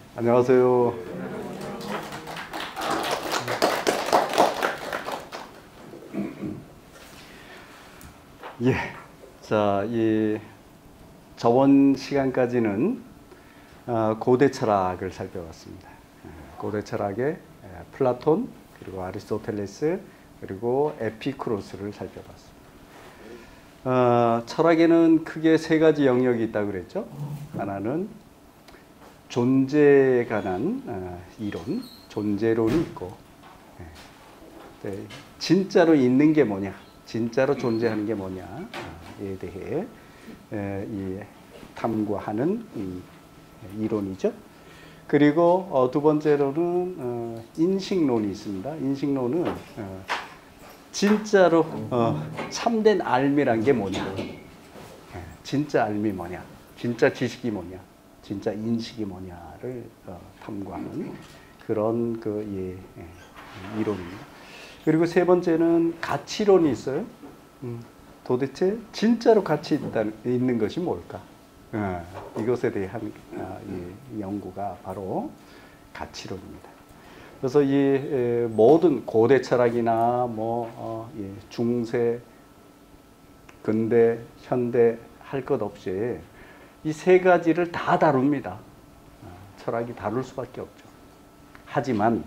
안녕하세요. 예. 자, 저번 시간까지는 고대 철학을 살펴봤습니다. 고대 철학의 플라톤, 그리고 아리스토텔레스, 그리고 에피쿠로스를 살펴봤습니다. 철학에는 크게 세 가지 영역이 있다고 그랬죠. 하나는 존재에 관한 이론, 존재론이 있고, 진짜로 있는 게 뭐냐, 진짜로 존재하는 게 뭐냐에 대해 탐구하는 이론이죠. 그리고 두 번째로는 인식론이 있습니다. 인식론은 진짜로 참된 알미란 게 뭐냐, 진짜 알미 뭐냐, 진짜 지식이 뭐냐, 진짜 인식이 뭐냐를 탐구하는 그런 이론입니다. 그리고 세 번째는 가치론이 있어요. 도대체 진짜로 가치 있는 것이 뭘까? 이것에 대한 연구가 바로 가치론입니다. 그래서 이 모든 고대 철학이나 중세, 근대, 현대 할 것 없이 이 세 가지를 다 다룹니다. 철학이 다룰 수밖에 없죠. 하지만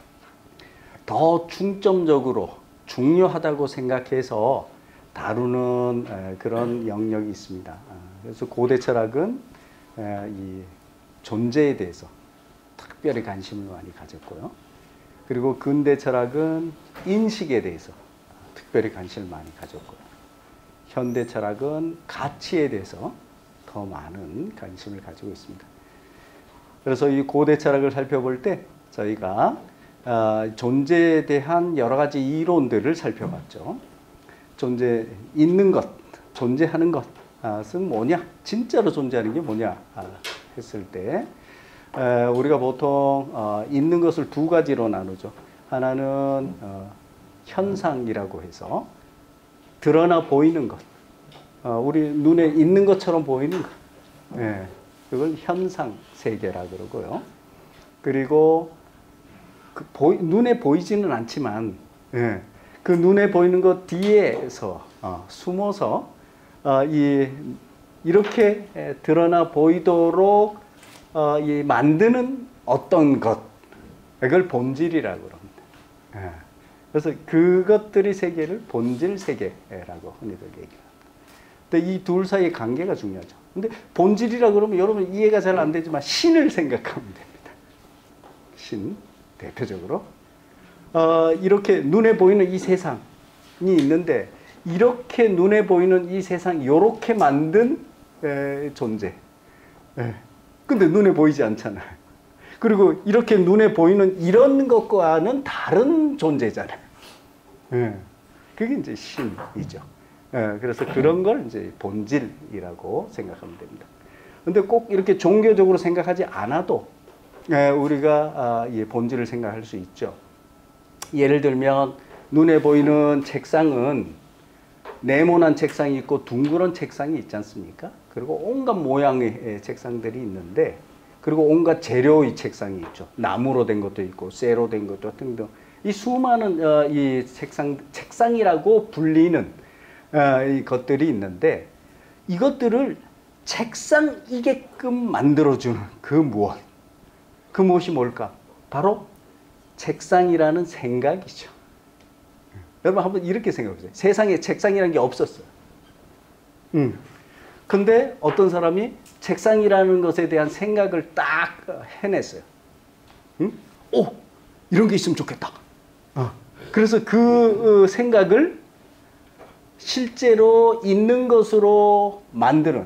더 중점적으로 중요하다고 생각해서 다루는 그런 영역이 있습니다. 그래서 고대 철학은 이 존재에 대해서 특별히 관심을 많이 가졌고요. 그리고 근대 철학은 인식에 대해서 특별히 관심을 많이 가졌고요. 현대 철학은 가치에 대해서 더 많은 관심을 가지고 있습니다. 그래서 이 고대 철학을 살펴볼 때 저희가 존재에 대한 여러 가지 이론들을 살펴봤죠. 존재, 있는 것, 존재하는 것은 뭐냐? 진짜로 존재하는 게 뭐냐? 했을 때 우리가 보통 있는 것을 두 가지로 나누죠. 하나는 현상이라고 해서 드러나 보이는 것, 우리 눈에 있는 것처럼 보이는 것, 그걸 현상 세계라 그러고요. 그리고 눈에 보이지는 않지만 그 눈에 보이는 것 뒤에서 숨어서 이렇게 드러나 보이도록 만드는 어떤 것, 이걸 본질이라고 합니다. 그래서 그것들이 세계를 본질 세계라고 흔히들 얘기합니다. 근데 이 둘 사이의 관계가 중요하죠. 근데 본질이라 그러면 여러분 이해가 잘 안 되지만 신을 생각하면 됩니다. 신, 대표적으로 이렇게 눈에 보이는 이 세상이 있는데, 이렇게 눈에 보이는 이 세상, 이렇게 만든 존재. 근데 눈에 보이지 않잖아요. 그리고 이렇게 눈에 보이는 이런 것과는 다른 존재잖아요. 그게 이제 신이죠. 그래서 그런 걸 이제 본질이라고 생각하면 됩니다. 근데 꼭 이렇게 종교적으로 생각하지 않아도 우리가 본질을 생각할 수 있죠. 예를 들면 눈에 보이는 책상은 네모난 책상이 있고 둥그런 책상이 있지 않습니까? 그리고 온갖 모양의 책상들이 있는데, 그리고 온갖 재료의 책상이 있죠. 나무로 된 것도 있고 쇠로 된 것도 등등. 이 수많은 이 책상이라고 불리는 이 것들이 있는데, 이것들을 책상이게끔 만들어주는 그 무엇이 뭘까? 바로 책상이라는 생각이죠. 여러분 한번 이렇게 생각해 보세요. 세상에 책상이라는 게 없었어요. 근데 어떤 사람이 책상이라는 것에 대한 생각을 딱 해냈어요. 오! 이런 게 있으면 좋겠다. 그래서 그 생각을 실제로 있는 것으로 만드는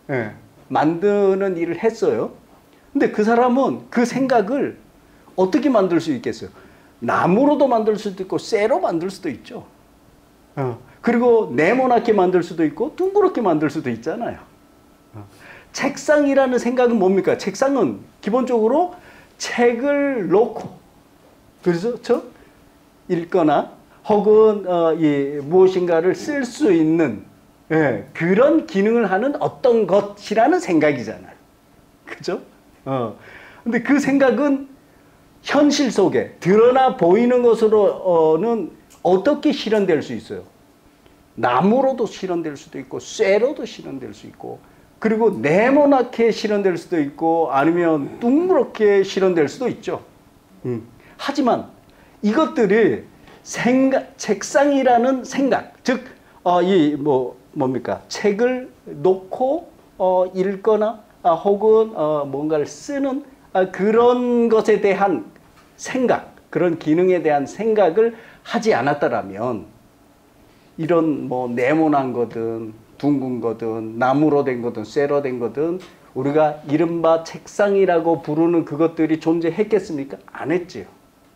일을 했어요. 근데 그 사람은 그 생각을 어떻게 만들 수 있겠어요? 나무로도 만들 수도 있고 쇠로 만들 수도 있죠. 그리고 네모나게 만들 수도 있고 둥그렇게 만들 수도 있잖아요. 책상이라는 생각은 뭡니까? 책상은 기본적으로 책을 놓고, 그래서 읽거나 혹은 무엇인가를 쓸 수 있는 그런 기능을 하는 어떤 것이라는 생각이잖아요. 그죠? 근데 그 생각은 현실 속에 드러나 보이는 것으로는 어떻게 실현될 수 있어요? 나무로도 실현될 수도 있고 쇠로도 실현될 수 있고 그리고 네모나게 실현될 수도 있고 아니면 둥그렇게 실현될 수도 있죠. 하지만 이것들이 책상이라는 생각, 즉 뭡니까? 책을 놓고 읽거나 혹은 뭔가를 쓰는 그런 것에 대한 생각, 그런 기능에 대한 생각을 하지 않았더라면 이런 뭐 네모난 거든 둥근 거든 나무로 된 거든 쇠로 된 거든 우리가 이른바 책상이라고 부르는 그것들이 존재했겠습니까? 안 했지요.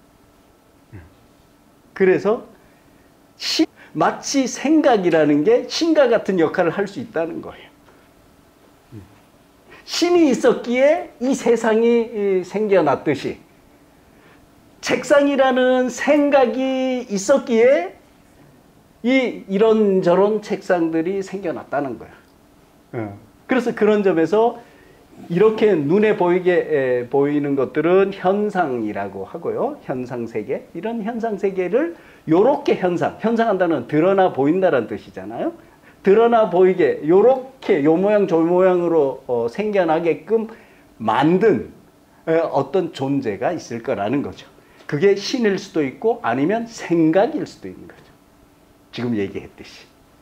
그래서 마치 생각이라는 게 신과 같은 역할을 할 수 있다는 거예요. 신이 있었기에 이 세상이 생겨났듯이 책상이라는 생각이 있었기에 이런저런 책상들이 생겨났다는 거예요. 그래서 그런 점에서 이렇게 눈에 보이게 보이는 것들은 현상이라고 하고요. 현상세계. 이런 현상세계를 요렇게 현상한다는 드러나 보인다는 뜻이잖아요. 드러나 보이게 요렇게 요 모양 저 모양으로 생겨나게끔 만든 어떤 존재가 있을 거라는 거죠. 그게 신일 수도 있고 아니면 생각일 수도 있는 거죠. 지금 얘기했듯이.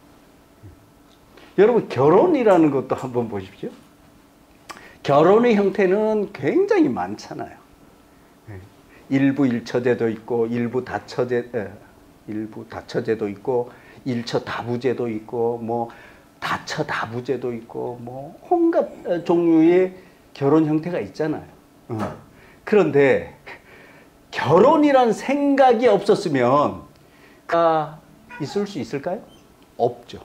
여러분 결혼이라는 것도 한번 보십시오. 결혼의 형태는 굉장히 많잖아요. 일부 일처제도 있고 일부 다처제도 있고 일처다부제도 있고 뭐 다처다부제도 있고 뭐 온갖 종류의 결혼 형태가 있잖아요. 그런데 결혼이란 생각이 없었으면 있을 수 있을까요? 없죠.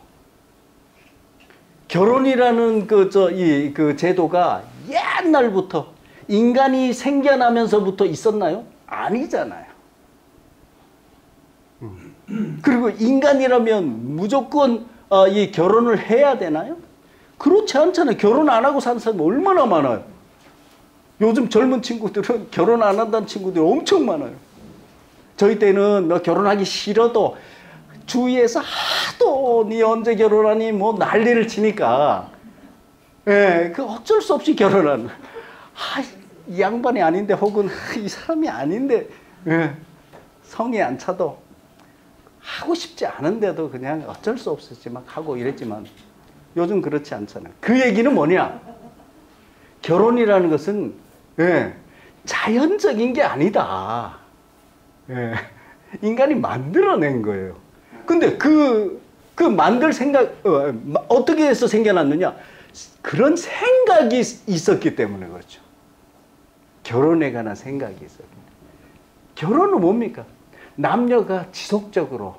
결혼이라는 그 제도가 옛날부터 인간이 생겨나면서부터 있었나요? 아니잖아요. 그리고 인간이라면 무조건 이 결혼을 해야 되나요? 그렇지 않잖아요. 결혼 안 하고 사는 사람이 얼마나 많아요. 요즘 젊은 친구들은 결혼 안 한다는 친구들이 엄청 많아요. 저희 때는 뭐 결혼하기 싫어도 주위에서 하도 니 언제 결혼하니 뭐 난리를 치니까 그 어쩔 수 없이 결혼하는 이 양반이 아닌데 혹은 이 사람이 아닌데 성이 안 차도 하고 싶지 않은데도 그냥 어쩔 수 없었지 막 하고 이랬지만 요즘 그렇지 않잖아요. 그 얘기는 뭐냐? 결혼이라는 것은 자연적인 게 아니다. 인간이 만들어낸 거예요. 근데 그 만들 생각 어떻게 해서 생겨났느냐? 그런 생각이 있었기 때문에 그렇죠. 결혼에 관한 생각이 있었기 때문에. 결혼은 뭡니까? 남녀가 지속적으로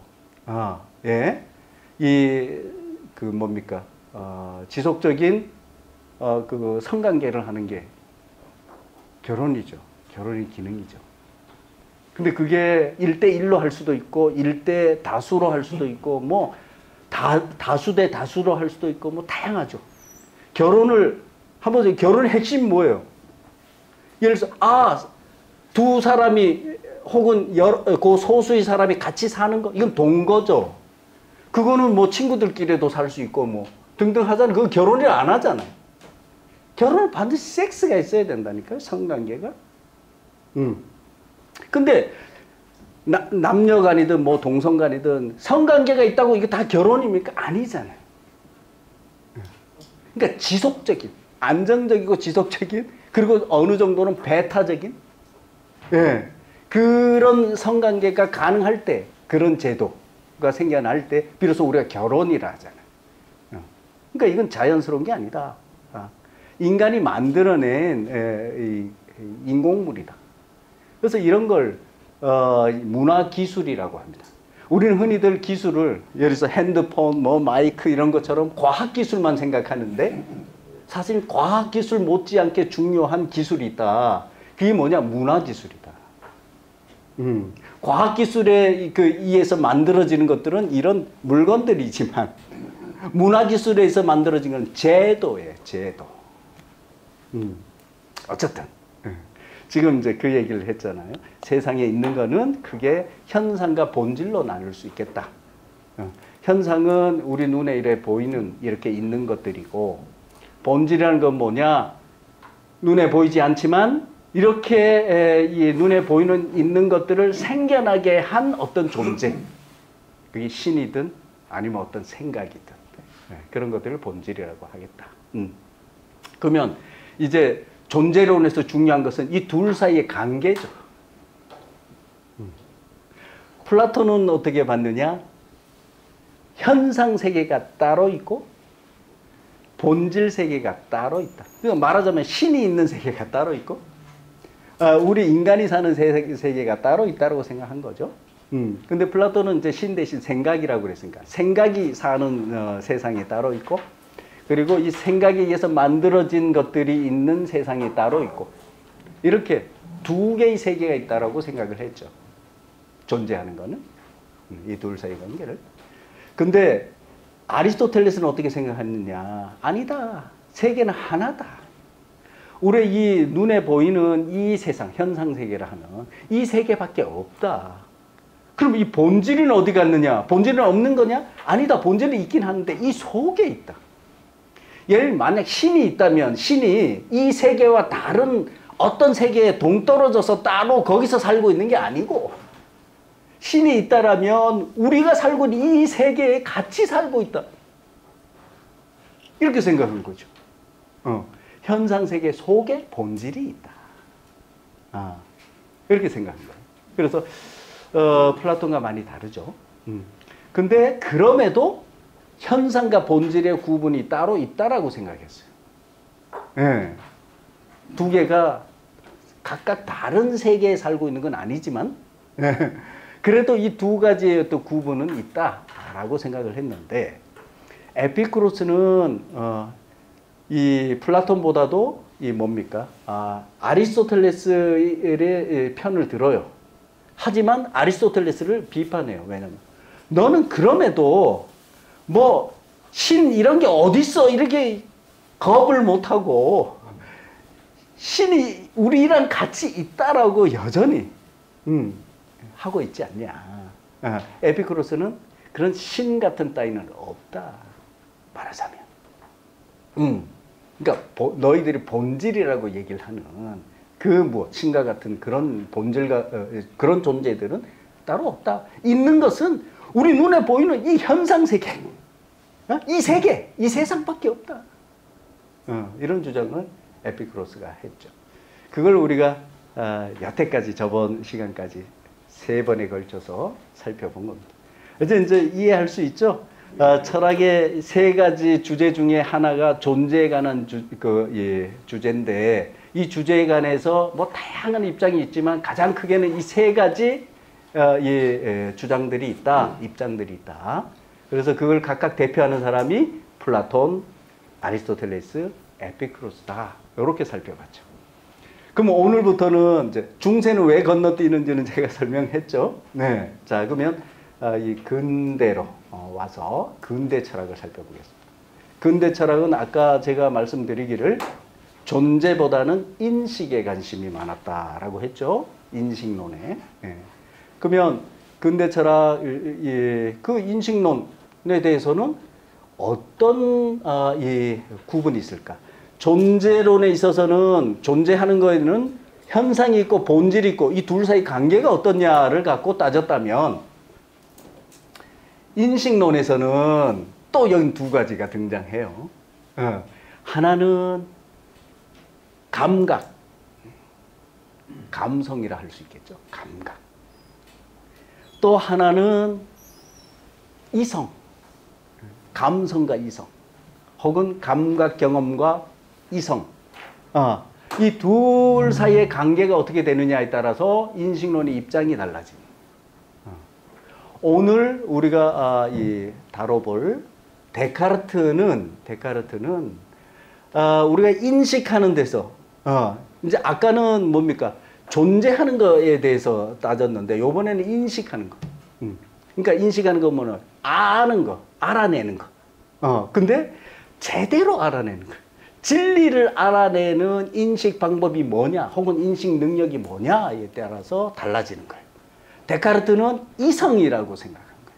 지속적인 그 성관계를 하는 게 결혼이죠. 결혼의 기능이죠. 근데 그게 1대1로 할 수도 있고 1대 다수로 할 수도 있고 뭐 다수 대 다수로 할 수도 있고 뭐 다양하죠. 결혼의 핵심이 뭐예요? 예를 들어서 두 사람이 혹은 그 소수의 사람이 같이 사는 거 이건 동거죠. 그거는 뭐 친구들끼리도 살 수 있고 뭐 등등 하잖아요. 그거 결혼을 안 하잖아요. 결혼은 반드시 섹스가 있어야 된다니까요. 성관계가. 근데 남녀간이든 뭐 동성간이든 성관계가 있다고 이게 다 결혼입니까? 아니잖아요. 그러니까 지속적인, 안정적이고 지속적인 그리고 어느 정도는 배타적인 그런 성관계가 가능할 때 그런 제도가 생겨날 때 비로소 우리가 결혼이라 하잖아요. 그러니까 이건 자연스러운 게 아니다. 인간이 만들어낸 인공물이다. 그래서 이런 걸 문화기술이라고 합니다. 우리는 흔히들 기술을 예를 들어서 핸드폰, 뭐 마이크 이런 것처럼 과학기술만 생각하는데 사실 과학기술 못지않게 중요한 기술이 있다. 그게 뭐냐? 문화기술이다. 과학기술에 의해서 만들어지는 것들은 이런 물건들이지만 문화기술에 의해서 만들어진 건 제도예요. 제도. 어쨌든 지금 이제 그 얘기를 했잖아요. 세상에 있는 거는 그게 현상과 본질로 나눌 수 있겠다. 현상은 우리 눈에 이래 보이는 이렇게 있는 것들이고, 본질이라는 건 뭐냐? 눈에 보이지 않지만 이렇게 이 눈에 보이는 있는 것들을 생겨나게 한 어떤 존재. 그게 신이든 아니면 어떤 생각이든 그런 것들을 본질이라고 하겠다. 그러면 이제 존재론에서 중요한 것은 이 둘 사이의 관계죠. 플라톤은 어떻게 봤느냐? 현상 세계가 따로 있고 본질 세계가 따로 있다. 그러니까 말하자면 신이 있는 세계가 따로 있고 우리 인간이 사는 세계가 따로 있다고 생각한 거죠. 근데 플라톤은 이제 신 대신 생각이라고 그랬으니까 생각이 사는 세상이 따로 있고, 그리고 이 생각에 의해서 만들어진 것들이 있는 세상이 따로 있고, 이렇게 두 개의 세계가 있다라고 생각을 했죠. 존재하는 거는 이 둘 사이 관계를. 근데 아리스토텔레스는 어떻게 생각했느냐? 아니다. 세계는 하나다. 우리 이 눈에 보이는 이 세상, 현상 세계라 하는 이 세계밖에 없다. 그럼 이 본질은 어디 갔느냐? 본질은 없는 거냐? 아니다. 본질은 있긴 하는데 이 속에 있다. 예를 만약 신이 있다면 신이 이 세계와 다른 어떤 세계에 동떨어져서 따로 거기서 살고 있는 게 아니고, 신이 있다라면 우리가 살고 있는 이 세계에 같이 살고 있다. 이렇게 생각하는 거죠. 현상 세계 속에 본질이 있다. 이렇게 생각하는 거예요. 그래서 플라톤과 많이 다르죠. 근데 그럼에도 현상과 본질의 구분이 따로 있다라고 생각했어요. 네. 두 개가 각각 다른 세계에 살고 있는 건 아니지만 그래도 이 두 가지의 어떤 구분은 있다라고 생각을 했는데, 에피쿠로스는 이 플라톤보다도 이 뭡니까? 아리스토텔레스의 편을 들어요. 하지만 아리스토텔레스를 비판해요. 왜냐면 너는 그럼에도 뭐 신 이런 게 어딨어 이렇게 겁을 못하고 신이 우리랑 같이 있다라고 여전히 하고 있지 않냐. 에피쿠로스는 그런 신 같은 따위는 없다. 말하자면. 그러니까 너희들이 본질이라고 얘기를 하는 그 뭐 신과 같은 그런 본질과 그런 존재들은 따로 없다. 있는 것은 우리 눈에 보이는 이 현상 세계, 이 세계, 이 세상밖에 없다. 이런 주장을 에피쿠로스가 했죠. 그걸 우리가 여태까지 저번 시간까지 3번에 걸쳐서 살펴본 겁니다. 이제 이해할 수 있죠? 철학의 3가지 주제 중에 하나가 존재에 관한 주제인데, 이 주제에 관해서 뭐 다양한 입장이 있지만 가장 크게는 이 3가지 주장들이 있다, 입장들이 있다. 그래서 그걸 각각 대표하는 사람이 플라톤, 아리스토텔레스, 에피쿠로스다. 이렇게 살펴봤죠. 그럼 오늘부터는 이제 중세는 왜 건너뛰는지는 제가 설명했죠. 네. 자, 그러면 이 근대로 와서 근대 철학을 살펴보겠습니다. 근대 철학은 아까 제가 말씀드리기를 존재보다는 인식에 관심이 많았다라고 했죠. 인식론에. 네. 그러면 근대 철학 그 인식론에 대해서는 어떤 구분이 있을까? 존재론에 있어서는 존재하는 거에는 현상이 있고 본질이 있고 이 둘 사이 관계가 어떻냐를 갖고 따졌다면, 인식론에서는 또 여기 2가지가 등장해요. 하나는 감각, 감성이라 할 수 있겠죠. 감각. 또 하나는 이성, 감성과 이성, 혹은 감각 경험과 이성. 이 둘 사이의 관계가 어떻게 되느냐에 따라서 인식론의 입장이 달라집니다. 오늘 우리가 다뤄볼 데카르트는 우리가 인식하는 데서 이제 아까는 뭡니까? 존재하는 거에 대해서 따졌는데 이번에는 인식하는 거. 그러니까 인식하는 거 뭐는 아는 거, 알아내는 거. 근데 제대로 알아내는 거. 진리를 알아내는 인식 방법이 뭐냐, 혹은 인식 능력이 뭐냐에 따라서 달라지는 거예요. 데카르트는 이성이라고 생각한 거예요.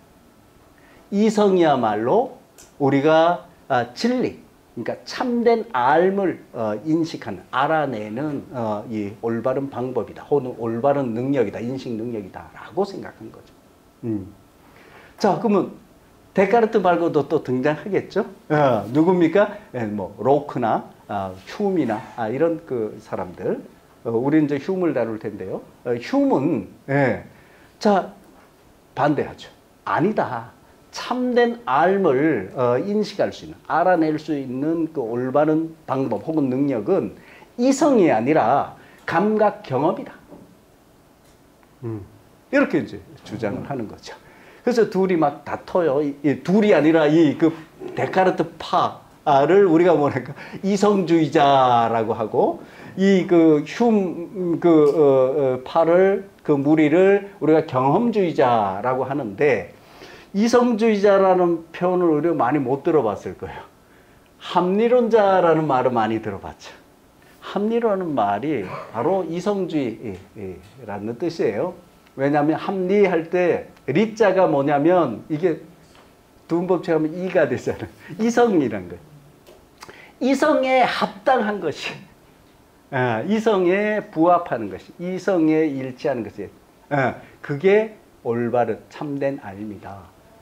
이성이야말로 우리가 진리, 그러니까 참된 알을 인식하는, 알아내는 이 올바른 방법이다, 혹은 올바른 능력이다, 인식 능력이다라고 생각한 거죠. 자, 그러면 데카르트 말고도 또 등장하겠죠? 누굽니까? 뭐 로크나 휴미나 이런 그 사람들. 우리는 이제 휴무를 다룰 텐데요. 휴무는 자, 반대하죠. 아니다. 참된 알을 인식할 수 있는, 알아낼 수 있는 그 올바른 방법 혹은 능력은 이성이 아니라 감각 경험이다. 이렇게 이제 주장을 하는 거죠. 그래서 둘이 막 다퉈요. 둘이 아니라 그 데카르트 파를 우리가 뭐랄까 이성주의자라고 하고, 파를, 그 무리를 우리가 경험주의자라고 하는데, 이성주의자라는 표현을 우리가 많이 못 들어봤을 거예요. 합리론자라는 말을 많이 들어봤죠. 합리라는 말이 바로 이성주의라는 뜻이에요. 왜냐하면 합리할 때 리자가 뭐냐면 이게 두음법칙하면 이가 되잖아요. 이성이란 거예요. 이성에 합당한 것이, 이성에 부합하는 것이, 이성에 일치하는 것이, 그게 올바른 참된 알입니다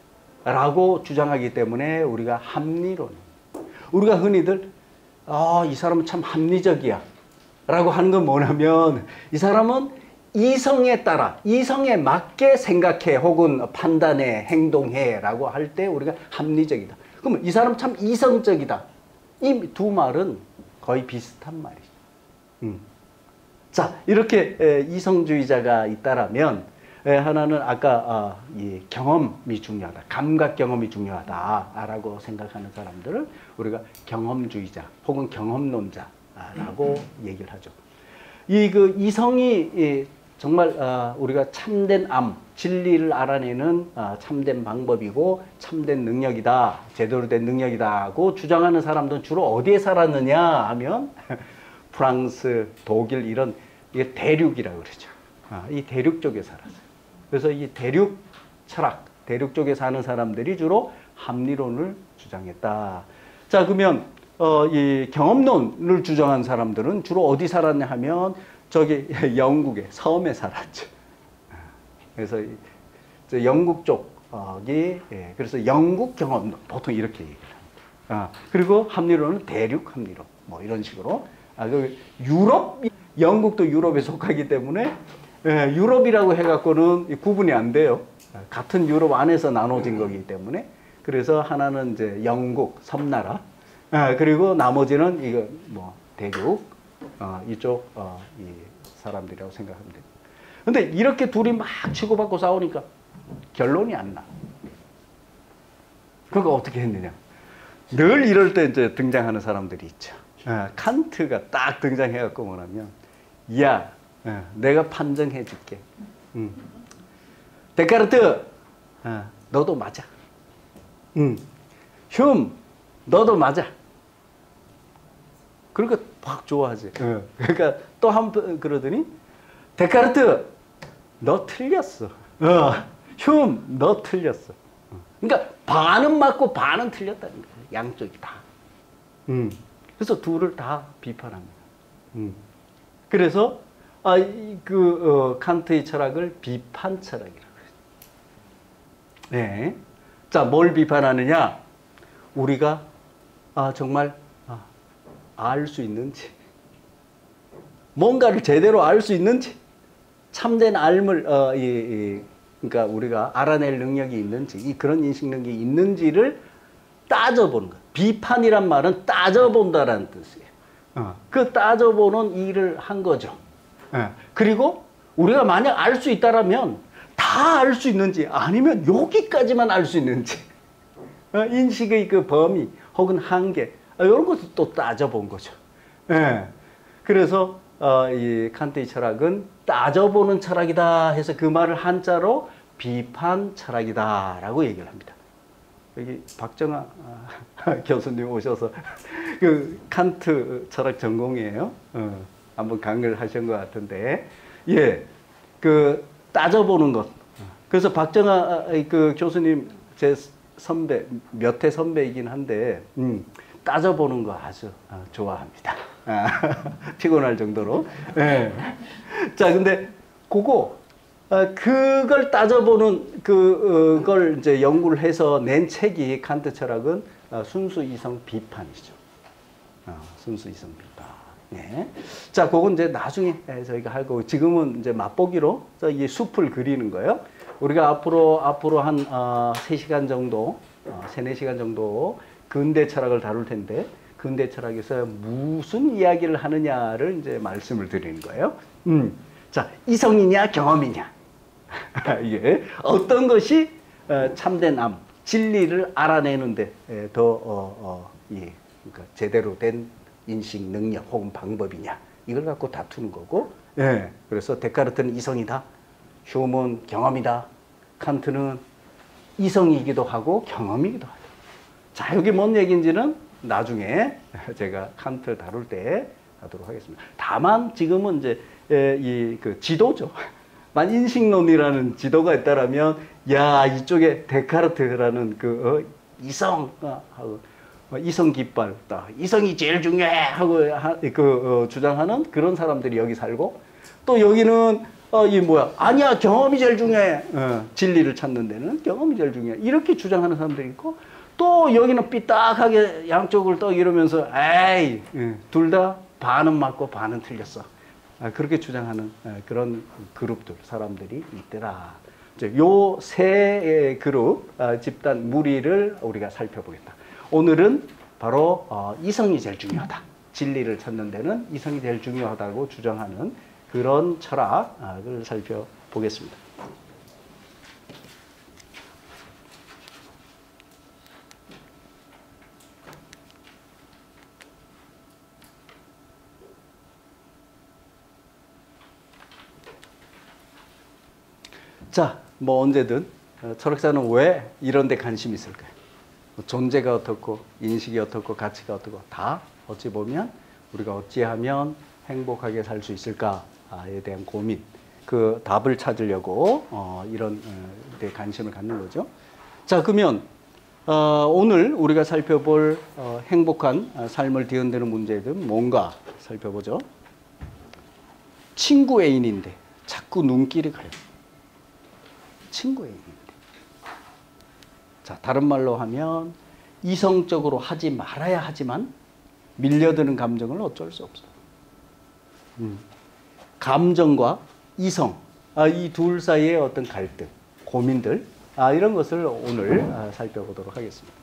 라고 주장하기 때문에 우리가 합리론, 우리가 흔히들 이 사람은 참 합리적이야 라고 하는 건 뭐냐면, 이 사람은 이성에 따라, 이성에 맞게 생각해 혹은 판단해, 행동해 라고 할 때 우리가 합리적이다. 그러면 이 사람 참 이성적이다. 이 두 말은 거의 비슷한 말이죠. 자, 이렇게 이성주의자가 있다라면, 하나는 아까 이 경험이 중요하다, 감각 경험이 중요하다라고 생각하는 사람들을 우리가 경험주의자 혹은 경험론자라고 얘기를 하죠. 그 이성이 정말 우리가 참된 진리를 알아내는 참된 방법이고 참된 능력이다, 제대로 된 능력이다고 주장하는 사람들은 주로 어디에 살았느냐 하면 프랑스, 독일 이런 대륙이라고 그러죠. 이 대륙 쪽에 살았어요. 그래서 이 대륙 철학, 대륙 쪽에 사는 사람들이 주로 합리론을 주장했다. 자, 그러면 이 경험론을 주장한 사람들은 주로 어디 살았냐 하면 저기 영국의 섬에 살았죠. 그래서 영국 쪽이, 그래서 영국 경험론 보통 이렇게 얘기를 합니다. 그리고 합리론은 대륙 합리론 뭐 이런 식으로. 유럽, 영국도 유럽에 속하기 때문에 유럽이라고 해갖고는 구분이 안 돼요. 같은 유럽 안에서 나눠진 거기 때문에. 그래서 하나는 이제 영국 섬나라, 그리고 나머지는 이거 뭐 대륙, 이쪽 이 사람들이라고 생각하면 돼요. 근데 이렇게 둘이 막 치고받고 싸우니까 결론이 안 나. 그러니까 어떻게 했느냐? 늘 이럴 때 이제 등장하는 사람들이 있죠. 칸트가 딱 등장해갖고 뭐냐면, 야, 내가 판정해 줄게. 데카르트, 너도 맞아. 흉, 너도 맞아. 그러니까 확 좋아하지. 그러니까 또 한 번 그러더니, 데카르트, 너 틀렸어. 흉, 너 틀렸어. 그러니까 반은 맞고 반은 틀렸다는 거예요. 양쪽이 다. 그래서 둘을 다 비판합니다. 그래서 칸트의 철학을 비판 철학이라고 해요. 네. 자, 뭘 비판하느냐? 우리가 정말 알 수 있는지, 뭔가를 제대로 알 수 있는지, 참된 알을 그러니까 우리가 알아낼 능력이 있는지, 그런 인식 능력이 있는지를 따져보는 거예요. 비판이란 말은 따져본다라는 뜻이에요. 그 따져보는 일을 한 거죠. 그리고 우리가 만약 알 수 있다라면 다 알 수 있는지, 아니면 여기까지만 알 수 있는지, 인식의 그 범위 혹은 한계, 이런 것도 또 따져본 거죠. 그래서 이 칸트의 철학은 따져보는 철학이다 해서 그 말을 한자로 비판 철학이다라고 얘기를 합니다. 여기 박정아 교수님 오셔서 그 칸트 철학 전공이에요. 한번 강의를 하신 것 같은데, 예, 그 따져보는 것. 그래서 박정아 그 교수님 제 선배, 몇 해 선배이긴 한데, 따져보는 거 아주 좋아합니다. 피곤할 정도로. 예. 자, 근데 그거 그걸 따져보는 그걸 이제 연구를 해서 낸 책이 칸트 철학은 순수 이성 비판이죠. 순수 이성 비판. 네. 자, 그건 이제 나중에 저희가 할 거고, 지금은 이제 맛보기로 이 숲을 그리는 거예요. 우리가 앞으로 한 3시간 정도, 3, 4시간 정도 근대 철학을 다룰 텐데, 근대 철학에서 무슨 이야기를 하느냐를 이제 말씀을 드리는 거예요. 자, 이성이냐 경험이냐. 이게 어떤 것이 참된 암, 진리를 알아내는데 더 그러니까 제대로 된 인식 능력 혹은 방법이냐, 이걸 갖고 다투는 거고. 예, 그래서 데카르트는 이성이다, 휴먼 경험이다, 칸트는 이성이기도 하고 경험이기도 하다. 자, 여기 뭔 얘기인지는 나중에 제가 칸트 다룰 때 하도록 하겠습니다. 다만 지금은 이제 그 지도죠. 만 인식론이라는 지도가 있다라면, 야, 이쪽에 데카르트라는 그 이성 이성 깃발, 이성이 제일 중요해 하고 주장하는 그런 사람들이 여기 살고, 또 여기는 아니야, 경험이 제일 중요해. 진리를 찾는 데는 경험이 제일 중요해. 이렇게 주장하는 사람들이 있고, 또 여기는 삐딱하게 양쪽을 또 이러면서 에이, 둘 다 반은 맞고 반은 틀렸어. 그렇게 주장하는 그런 그룹들, 사람들이 있더라. 요 세 그룹, 집단 무리를 우리가 살펴보겠다. 오늘은 바로 이성이 제일 중요하다. 진리를 찾는 데는 이성이 제일 중요하다고 주장하는 그런 철학을 살펴보겠습니다. 자, 뭐 언제든 철학자는 왜 이런 데 관심이 있을까요? 존재가 어떻고 인식이 어떻고 가치가 어떻고 다 어찌 보면 우리가 어찌하면 행복하게 살 수 있을까에 대한 고민, 그 답을 찾으려고 이런 데 관심을 갖는 거죠. 자, 그러면 오늘 우리가 살펴볼 행복한 삶을 뒤흔드는 문제들은 뭔가 살펴보죠. 친구 애인인데 자꾸 눈길이 가요. 친구 애인인데. 자, 다른 말로 하면 이성적으로 하지 말아야 하지만 밀려드는 감정을 어쩔 수 없어요. 감정과 이성, 이 둘 사이의 어떤 갈등, 고민들, 이런 것을 오늘 살펴보도록 하겠습니다.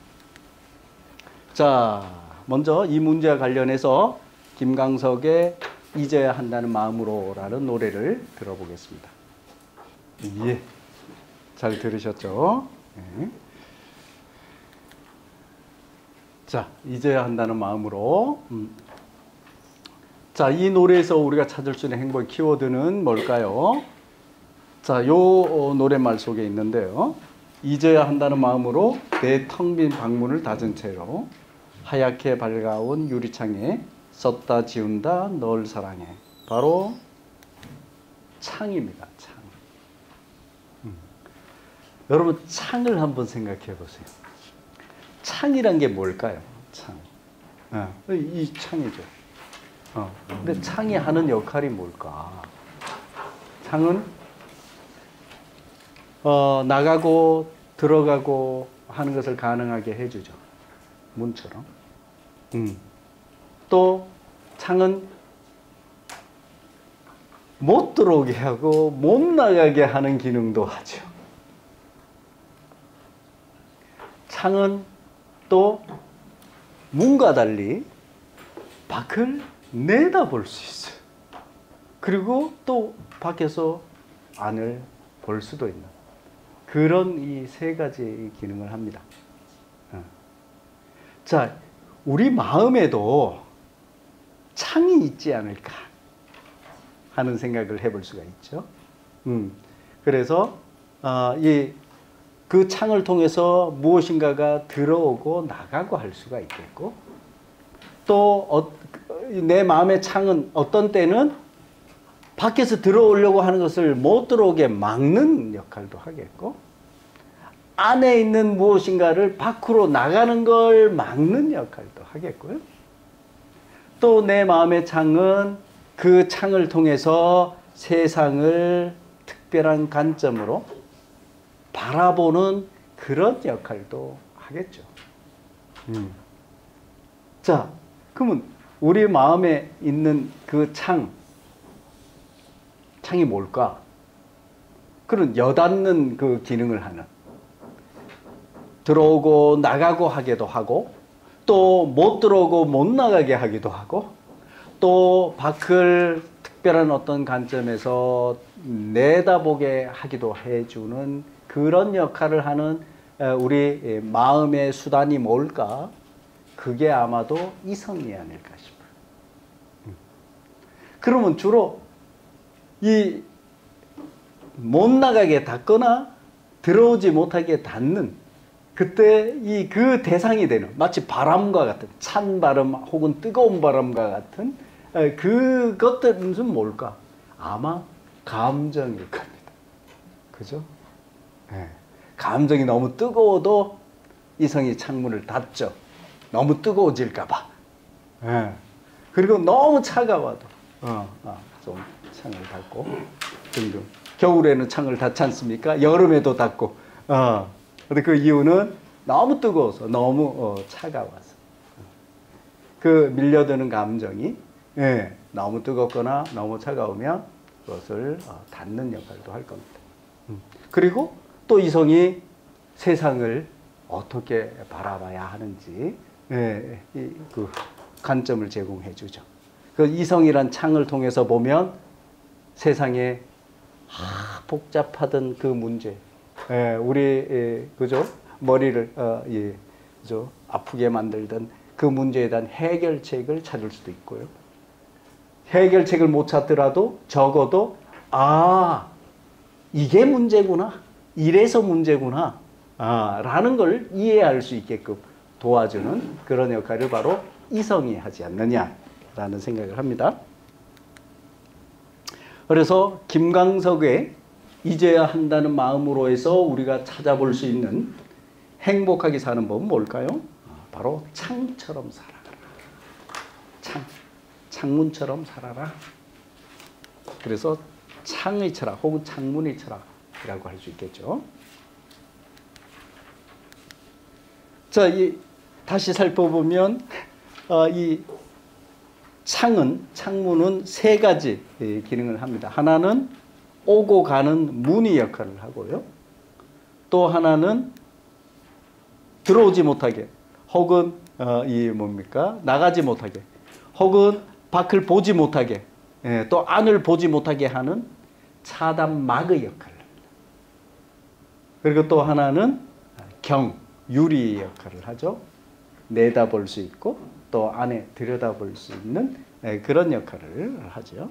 자, 먼저 이 문제와 관련해서 김광석의 잊어야 한다는 마음으로라는 노래를 들어보겠습니다. 예, 잘 들으셨죠? 네. 자, 잊어야 한다는 마음으로. 자, 이 노래에서 우리가 찾을 수 있는 행복의 키워드는 뭘까요? 자, 요 노랫말 속에 있는데요. 잊어야 한다는 마음으로 내 텅 빈 방문을 닫은 채로 하얗게 밝아온 유리창에 썼다 지운다 널 사랑해. 바로 창입니다. 창. 여러분, 창을 한번 생각해 보세요. 창이란 게 뭘까요? 창. 이 창이죠. 근데 창이 하는 역할이 뭘까? 창은 나가고 들어가고 하는 것을 가능하게 해주죠. 문처럼. 또 창은 못 들어오게 하고 못 나가게 하는 기능도 하죠. 창은 또 문과 달리 밖을 내다볼 수 있어요. 그리고 또 밖에서 안을 볼 수도 있는 그런 이 세 가지 기능을 합니다. 자, 우리 마음에도 창이 있지 않을까 하는 생각을 해볼 수가 있죠. 그래서 이 그 창을 통해서 무엇인가가 들어오고 나가고 할 수가 있겠고, 또 내 마음의 창은 어떤 때는 밖에서 들어오려고 하는 것을 못 들어오게 막는 역할도 하겠고, 안에 있는 무엇인가를 밖으로 나가는 걸 막는 역할도 하겠고요. 또 내 마음의 창은 그 창을 통해서 세상을 특별한 관점으로 바라보는 그런 역할도 하겠죠. 자, 그러면 우리 마음에 있는 그 창이 뭘까? 그런 여닫는 그 기능을 하는, 들어오고 나가고 하기도 하고, 또 못 들어오고 못 나가게 하기도 하고, 또 밖을 특별한 어떤 관점에서 내다보게 하기도 해주는 그런 역할을 하는 우리 마음의 수단이 뭘까? 그게 아마도 이성이 아닐까 싶어요. 그러면 주로 이 못 나가게 닫거나 들어오지 못하게 닫는, 그때 그 대상이 되는, 마치 바람과 같은, 찬 바람 혹은 뜨거운 바람과 같은 그것들은 뭘까? 아마 감정일 겁니다. 그죠? 네. 감정이 너무 뜨거워도 이성이 창문을 닫죠. 너무 뜨거워질까봐. 네. 그리고 너무 차가워도 좀 창을 닫고 등등. 겨울에는 창을 닫지 않습니까? 여름에도 닫고. 근데 그 이유는 너무 뜨거워서, 너무 차가워서. 그 밀려드는 감정이 너무 뜨겁거나 너무 차가우면 그것을 닫는 역할도 할 겁니다. 그리고 또 이성이 세상을 어떻게 바라봐야 하는지 그 관점을 제공해 주죠. 그 이성이란 창을 통해서 보면 세상에 복잡하던 그 문제, 우리 그죠? 머리를 그죠? 아프게 만들던 그 문제에 대한 해결책을 찾을 수도 있고요. 해결책을 못 찾더라도 적어도 이게 문제구나, 이래서 문제구나 라는 걸 이해할 수 있게끔 도와주는 그런 역할을 바로 이성이 하지 않느냐라는 생각을 합니다. 그래서 김광석의 잊어야 한다는 마음으로 해서 우리가 찾아볼 수 있는 행복하게 사는 법은 뭘까요? 바로 창처럼 살아라. 창문처럼 살아라. 그래서 창의 철학 혹은 창문의 철학이라고 할 수 있겠죠. 자, 다시 살펴보면 이 창문은 세 가지 기능을 합니다. 하나는 오고 가는 문의 역할을 하고요. 또 하나는 들어오지 못하게, 혹은 나가지 못하게, 혹은 밖을 보지 못하게, 또 안을 보지 못하게 하는 차단막의 역할을 합니다. 그리고 또 하나는 유리의 역할을 하죠. 내다볼 수 있고 또 안에 들여다볼 수 있는 그런 역할을 하죠.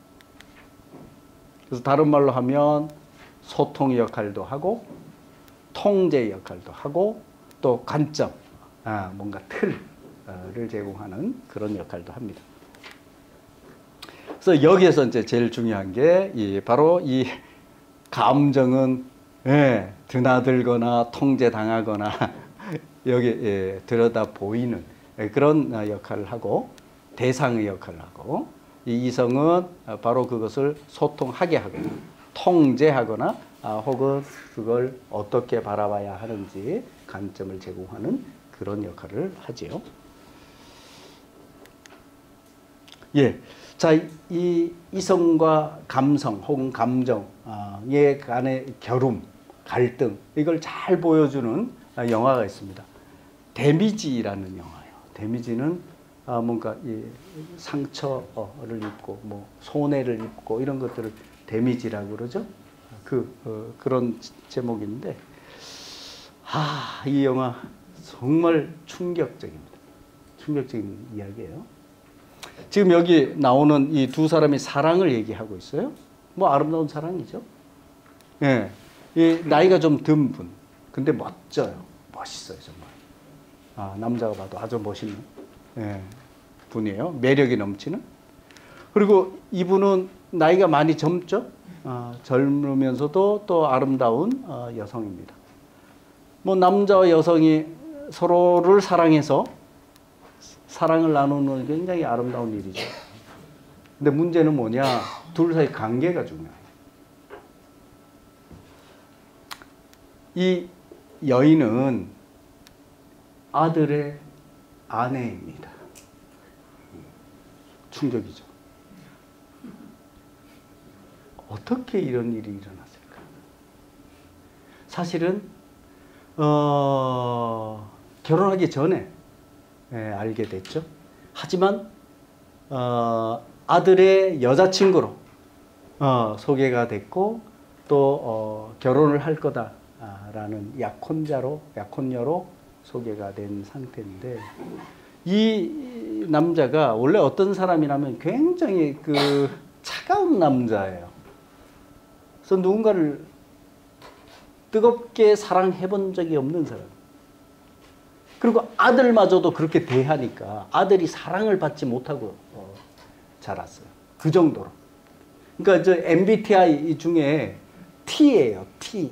그래서 다른 말로 하면 소통 역할도 하고 통제 역할도 하고 또 관점, 뭔가 틀을 제공하는 그런 역할도 합니다. 그래서 여기에서 이제 제일 중요한 게 바로 이 감정은 드나들거나 통제당하거나 여기 들여다 보이는 그런 역할을 하고 대상의 역할을 하고, 이 이성은 바로 그것을 소통하게 하거나 통제하거나 혹은 그걸 어떻게 바라봐야 하는지 관점을 제공하는 그런 역할을 하지요. 자, 이 이성과 감성 혹은 감정의 간의 겨룸, 갈등, 이걸 잘 보여주는 영화가 있습니다. 데미지라는 영화예요. 데미지는 뭔가 이 상처를 입고 손해를 입고 이런 것들을 데미지라고 그러죠. 그런 제목인데, 이 영화 정말 충격적입니다. 충격적인 이야기예요. 지금 여기 나오는 이 두 사람이 사랑을 얘기하고 있어요. 아름다운 사랑이죠. 이 나이가 좀 든 분, 근데 멋져요. 멋있어요, 정말. 아, 남자가 봐도 아주 멋있는 예, 분이에요. 매력이 넘치는. 그리고 이분은 나이가 많이 젊죠. 젊으면서도 또 아름다운 여성입니다. 뭐 남자와 여성이 서로를 사랑해서 사랑을 나누는 굉장히 아름다운 일이죠. 근데 문제는 뭐냐? 둘 사이 관계가 중요해요. 이 여인은 아들의 아내입니다. 충격이죠. 어떻게 이런 일이 일어났을까? 사실은 결혼하기 전에 알게 됐죠. 하지만 아들의 여자친구로 소개가 됐고 또 결혼을 할 거다라는 약혼녀로 소개가 된 상태인데 이 남자가 원래 어떤 사람이라면 굉장히 그 차가운 남자예요. 그래서 누군가를 뜨겁게 사랑해 본 적이 없는 사람. 그리고 아들마저도 그렇게 대하니까 아들이 사랑을 받지 못하고 자랐어요. 그 정도로. 그러니까 저 MBTI 중에 T예요. T.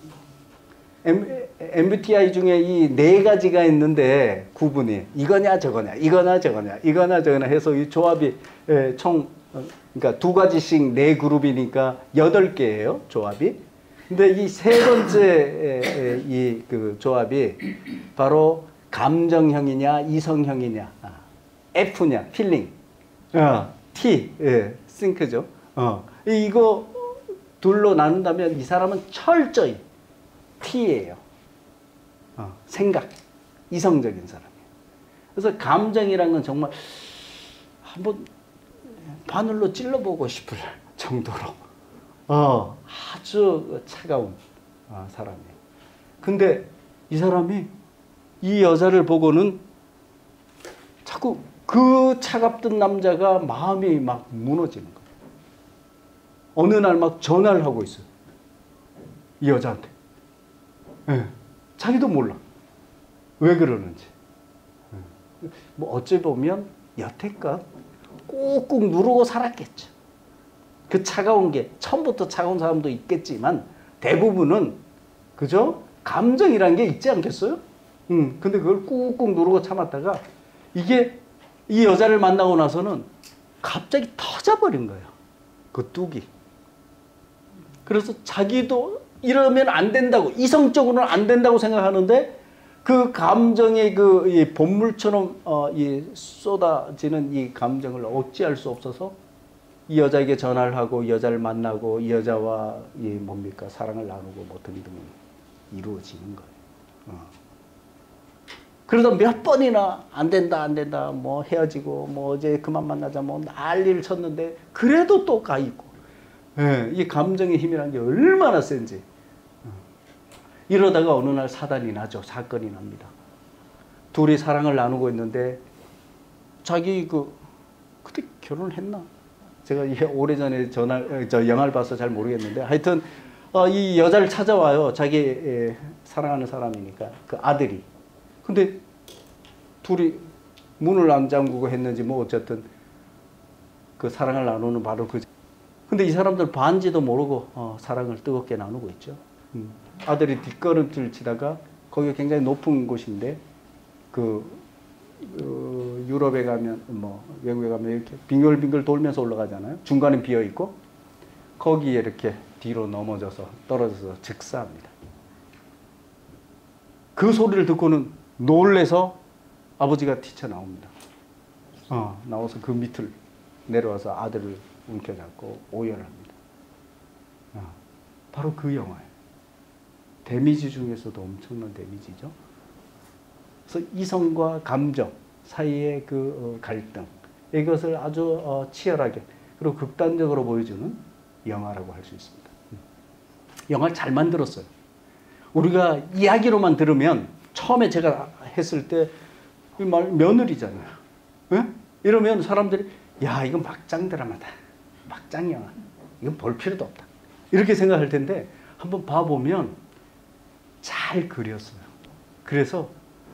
MBTI 중에 이 네 가지가 있는데 구분이 이거냐 저거냐 이거나 저거냐 이거나 저거나 해서 이 조합이 총 그러니까 두 가지씩 네 그룹이니까 8개예요. 조합이. 근데 이 세 번째 이 그 조합이 바로 감정형이냐 이성형이냐 F냐 필링 T 싱크죠. 이거 둘로 나눈다면 이 사람은 철저히 T예요. 생각 이성적인 사람이에요. 그래서 감정이란 건 정말 한번 바늘로 찔러보고 싶을 정도로 아주 차가운 사람이에요. 근데 이 사람이 이 여자를 보고는 자꾸 그 차갑던 남자가 마음이 막 무너지는 거예요. 어느 날 막 전화를 하고 있어요. 이 여자한테. 네. 자기도 몰라. 왜 그러는지. 뭐 어찌 보면 여태껏 꾹꾹 누르고 살았겠죠. 그 차가운 게 처음부터 차가운 사람도 있겠지만 대부분은 그죠? 감정이란 게 있지 않겠어요? 근데 그걸 꾹꾹 누르고 참았다가 이게 이 여자를 만나고 나서는 갑자기 터져버린 거예요. 그 뚝이. 그래서 자기도 이러면 안 된다고 이성적으로는 안 된다고 생각하는데 그 감정의 그 이 본물처럼 이 쏟아지는 이 감정을 억제할 수 없어서 이 여자에게 전화를 하고 이 여자를 만나고 이 여자와 이 뭡니까 사랑을 나누고 뭐 등등 이루어지는 거예요. 그러다 몇 번이나 안 된다 뭐 헤어지고 뭐 어제 그만 만나자 뭐 난리를 쳤는데 그래도 또 가 있고 이 감정의 힘이란 게 얼마나 센지. 이러다가 어느 날 사단이 나죠. 사건이 납니다. 둘이 사랑을 나누고 있는데 자기 그때 결혼을 했나? 제가 오래전에 영화를 봐서 잘 모르겠는데 하여튼 이 여자를 찾아와요. 자기 사랑하는 사람이니까 그 아들이. 근데 둘이 문을 안 잠그고 했는지 뭐 어쨌든 그 사랑을 나누는 바로 그. 근데 이 사람들 반지도 모르고 사랑을 뜨겁게 나누고 있죠. 아들이 뒷걸음질 치다가 거기가 굉장히 높은 곳인데 유럽에 가면 뭐 외국에 가면 이렇게 빙글빙글 돌면서 올라가잖아요. 중간에 비어 있고 거기에 이렇게 뒤로 넘어져서 떨어져서 즉사합니다. 그 소리를 듣고는 놀래서 아버지가 튀쳐나옵니다. 나와서 그 밑을 내려와서 아들을 움켜잡고 오열합니다. 바로 그 영화예요. 데미지 중에서도 엄청난 데미지죠. 그래서 이성과 감정 사이의 그 갈등 이것을 아주 치열하게 그리고 극단적으로 보여주는 영화라고 할 수 있습니다. 영화를 잘 만들었어요. 우리가 이야기로만 들으면 처음에 제가 했을 때 며느리잖아요. 네? 이러면 사람들이 야 이건 막장 드라마다. 막장 영화. 이건 볼 필요도 없다. 이렇게 생각할 텐데 한번 봐보면 잘 그렸어요. 그래서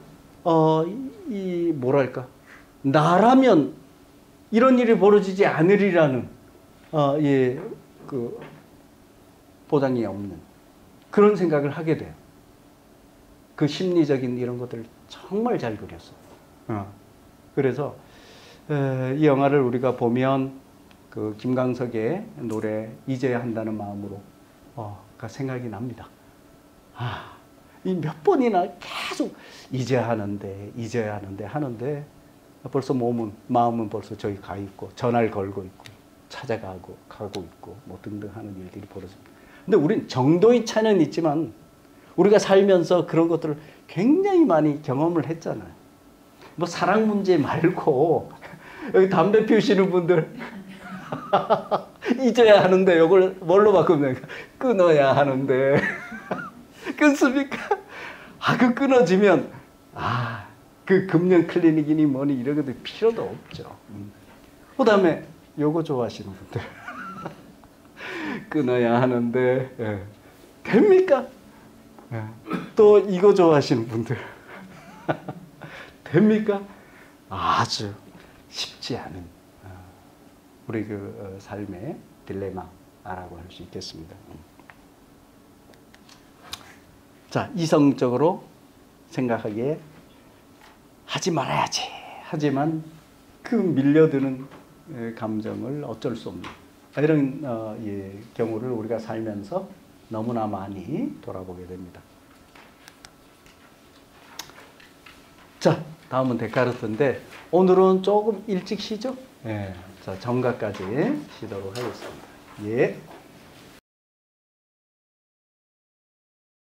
이 뭐랄까, 나라면 이런 일이 벌어지지 않으리라는 그 보장이 없는 그런 생각을 하게 돼요. 그 심리적인 이런 것들을 정말 잘 그렸어요. 그래서 이 영화를 우리가 보면 그 김광석의 노래 잊어야 한다는 마음으로 생각이 납니다. 이 몇 번이나 계속 잊어야 하는데 하는데 벌써 마음은 벌써 저기 가 있고 전화를 걸고 있고 찾아가고 가고 있고 뭐 등등 하는 일들이 벌어집니다. 근데 우린 정도의 차이는 있지만 우리가 살면서 그런 것들을 굉장히 많이 경험을 했잖아요. 뭐 사랑 문제 말고 여기 담배 피우시는 분들 잊어야 하는데 이걸 뭘로 바꾸면 끊어야 하는데 끊습니까? 그 끊어지면 그 금연 클리닉이니 뭐니 이런 것들 필요도 없죠. 그 다음에 요거 좋아하시는 분들 끊어야 하는데 됩니까? 또 이거 좋아하시는 분들 됩니까? 아주 쉽지 않은 우리 그 삶의 딜레마라고 할 수 있겠습니다. 자, 이성적으로 생각하기에 하지 말아야지. 하지만 그 밀려드는 감정을 어쩔 수 없는 이런 경우를 우리가 살면서 너무나 많이 돌아보게 됩니다. 자, 다음은 데카르트인데 오늘은 조금 일찍 쉬죠? 자, 정각까지 쉬도록 하겠습니다. 예.